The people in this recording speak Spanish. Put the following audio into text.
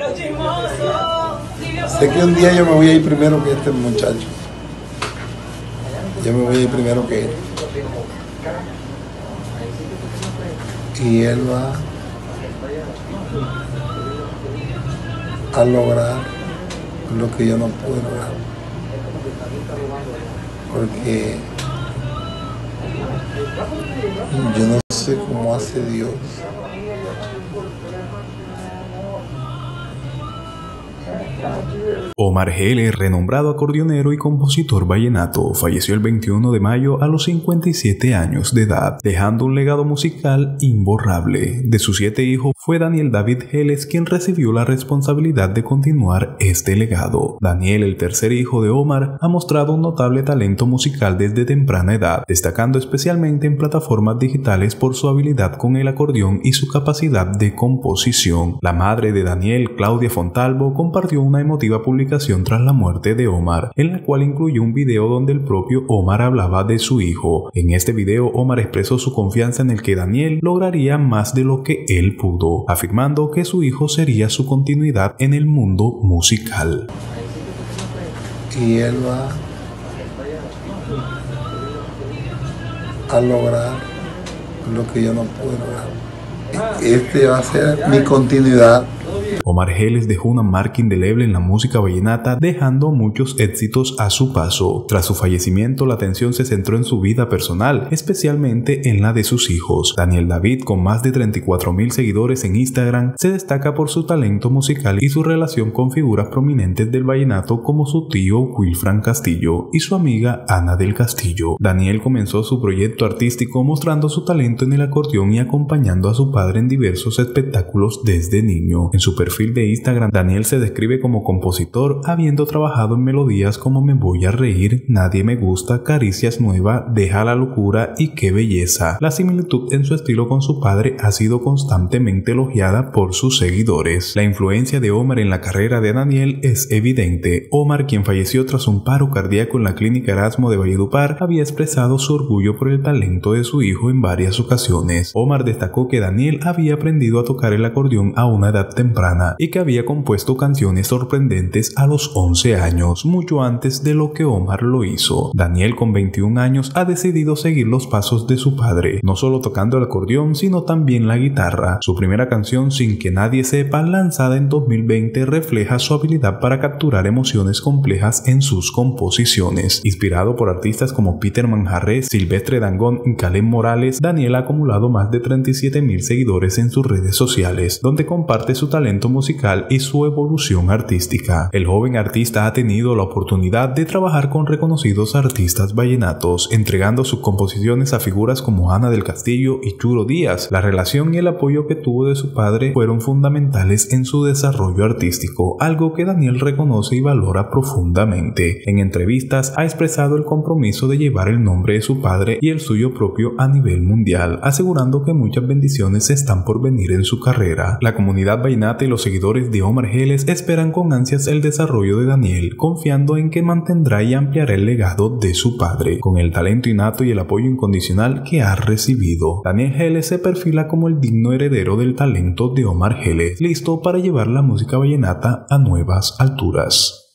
Sé que un día yo me voy a ir primero que este muchacho. Yo me voy a ir primero que él. Y él va a lograr lo que yo no pude lograr. Porque yo no sé cómo hace Dios. Omar Geles, renombrado acordeonero y compositor vallenato, falleció el 21 de mayo a los 57 años de edad, dejando un legado musical imborrable. De sus 7 hijos, fue Daniel David Geles quien recibió la responsabilidad de continuar este legado. Daniel, el tercer hijo de Omar, ha mostrado un notable talento musical desde temprana edad, destacando especialmente en plataformas digitales por su habilidad con el acordeón y su capacidad de composición. La madre de Daniel, Claudia Fontalvo, compartió una emotiva publicación tras la muerte de Omar, en la cual incluyó un video donde el propio Omar hablaba de su hijo. En este video, Omar expresó su confianza en el que Daniel lograría más de lo que él pudo, afirmando que su hijo sería su continuidad en el mundo musical. Y él va a lograr lo que yo no pude lograr. Este va a ser mi continuidad. Omar Geles dejó una marca indeleble en la música vallenata, dejando muchos éxitos a su paso. Tras su fallecimiento, la atención se centró en su vida personal, especialmente en la de sus hijos. Daniel David, con más de 34,000 seguidores en Instagram, se destaca por su talento musical y su relación con figuras prominentes del vallenato como su tío Wilfran Castillo y su amiga Ana del Castillo. Daniel comenzó su proyecto artístico mostrando su talento en el acordeón y acompañando a su padre en diversos espectáculos desde niño. En su perfil de Instagram, Daniel se describe como compositor, habiendo trabajado en melodías como Me voy a reír, Nadie me gusta, Caricias nueva, Deja la locura y Qué belleza. La similitud en su estilo con su padre ha sido constantemente elogiada por sus seguidores. La influencia de Omar en la carrera de Daniel es evidente. Omar, quien falleció tras un paro cardíaco en la Clínica Erasmo de Valledupar, había expresado su orgullo por el talento de su hijo en varias ocasiones. Omar destacó que Daniel había aprendido a tocar el acordeón a una edad temprana y que había compuesto canciones sorprendentes a los 11 años, mucho antes de lo que Omar lo hizo. Daniel, con 21 años, ha decidido seguir los pasos de su padre, no solo tocando el acordeón, sino también la guitarra. Su primera canción, Sin que nadie sepa, lanzada en 2020, refleja su habilidad para capturar emociones complejas en sus composiciones. Inspirado por artistas como Peter Manjarrés, Silvestre Dangond y Kaleth Morales, Daniel ha acumulado más de 37,000 seguidores en sus redes sociales, donde comparte su talento musical y su evolución artística. El joven artista ha tenido la oportunidad de trabajar con reconocidos artistas vallenatos, entregando sus composiciones a figuras como Ana del Castillo y Churo Díaz. La relación y el apoyo que tuvo de su padre fueron fundamentales en su desarrollo artístico, algo que Daniel reconoce y valora profundamente. En entrevistas ha expresado el compromiso de llevar el nombre de su padre y el suyo propio a nivel mundial, asegurando que muchas bendiciones están por venir en su carrera. La comunidad vallenata y los seguidores de Omar Geles esperan con ansias el desarrollo de Daniel, confiando en que mantendrá y ampliará el legado de su padre, con el talento innato y el apoyo incondicional que ha recibido. Daniel Geles se perfila como el digno heredero del talento de Omar Geles, listo para llevar la música vallenata a nuevas alturas.